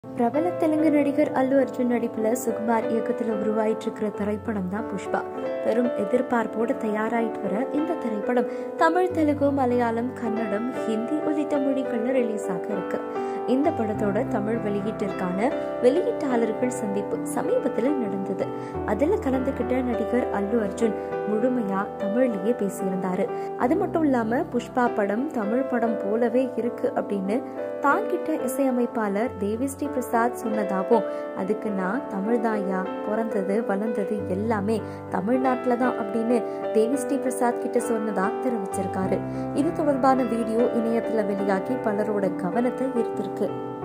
பிரபல தெலுங்கு நடிகர் அல்லு அர்ஜுன் நடிப்புல சுகுமார் இயக்கத்துல உருவாயிட்டு இருக்கிற திரைப்படம் தான் புஷ்பா. பெரும் எதிர்பார்ப்போடு தயாராயிட்டு வர இந்த திரைப்படம் தமிழ், தெலுங்கு, மலையாளம், கன்னடம், ஹிந்தி உள்ளிட்ட மொழிகள்ல ரிலீஸ் ஆக இருக்கு. இந்த படத்தோட தமிழ் வெளியீட்டிற்கான வெளியீட்டாளர்கள் சந்திப்பு சமீபத்தில் நடந்தது. அதுல கலந்துகிட்ட நடிகர் அல்லு அர்ஜுன் முழுமையா தமிழ்லயே பேசியிருந்தாரு. அது மட்டும் இல்லாம புஷ்பா படம் தமிழ் படம் போலவே இருக்கு அப்படின்னு தாங்கிட்ட இசையமைப்பாளர் தேவி ஸ்ரீ பிரசாத் சொன்னதாகவும், அதுக்கு நான் தமிழ்தாயா, பிறந்தது வளர்ந்தது எல்லாமே தமிழ்நாட்டுல தான் அப்படின்னு தேவி ஸ்ரீ பிரசாத் கிட்ட சொன்னதா தெரிவிச்சிருக்காரு. இது தொடர்பான வீடியோ இணையத்துல வெளியாகி பலரோட கவனத்தை ஈர்த்திருக்கு.